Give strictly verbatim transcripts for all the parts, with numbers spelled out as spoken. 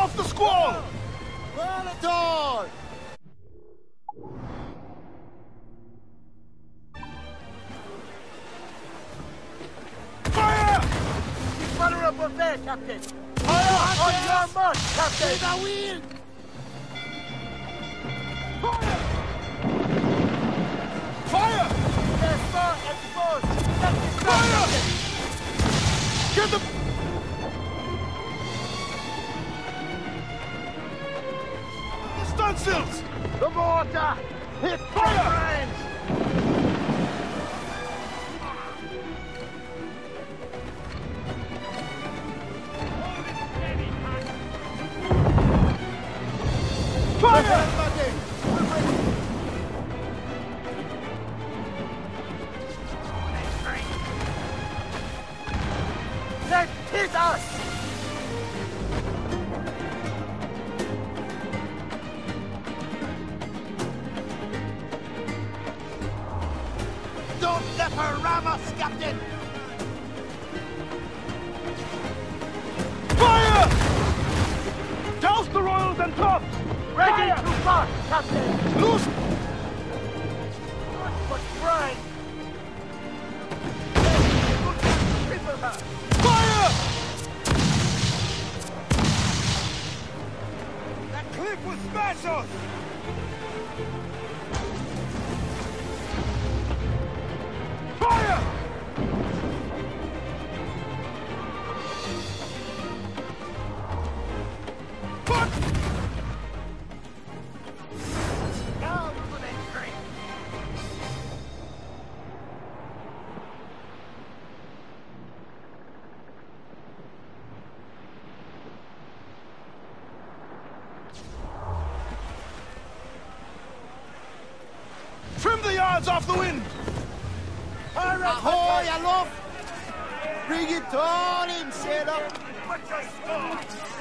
off the squall! Burn it all! Fire! Keep running up on there, Captain! Fire! On your mark, Captain! To the wheel! Fire! Fire! There's more exposed! That's the Fire! Captain! Get the... The stunsails! The mortar! Hit Fire! brains! Fire! That hit us! Don't let her ram us, Captain! Fire! Douse the royals and tops! Ready to march, Captain! Loose! But grind! Triple her! Fire! That cliff will smash us! Fire! Fuck! Down for the train! Trim the yards off the wind! Ahoy, aloft! Bring it all in, sailor! What's your score?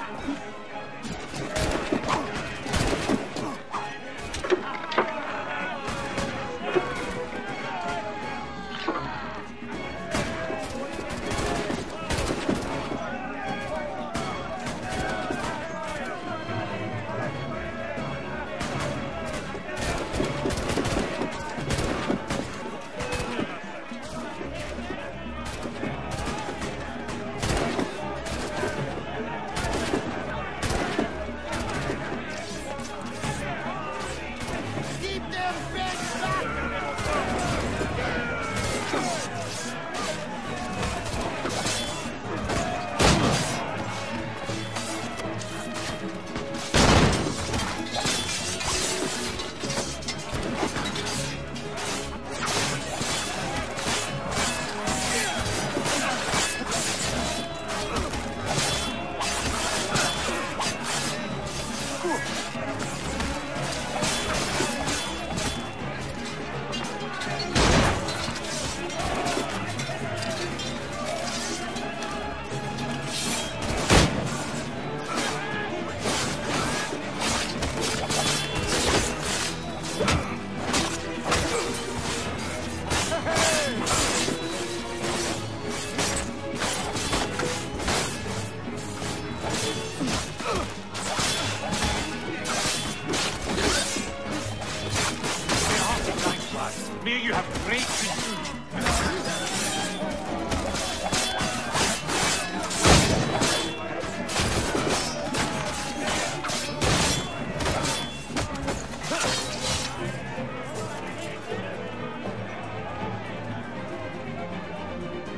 Me, you have great to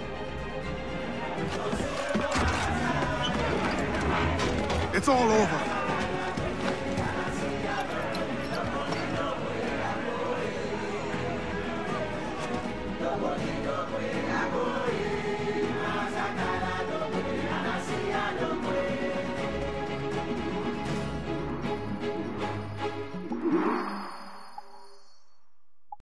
do. It's all over.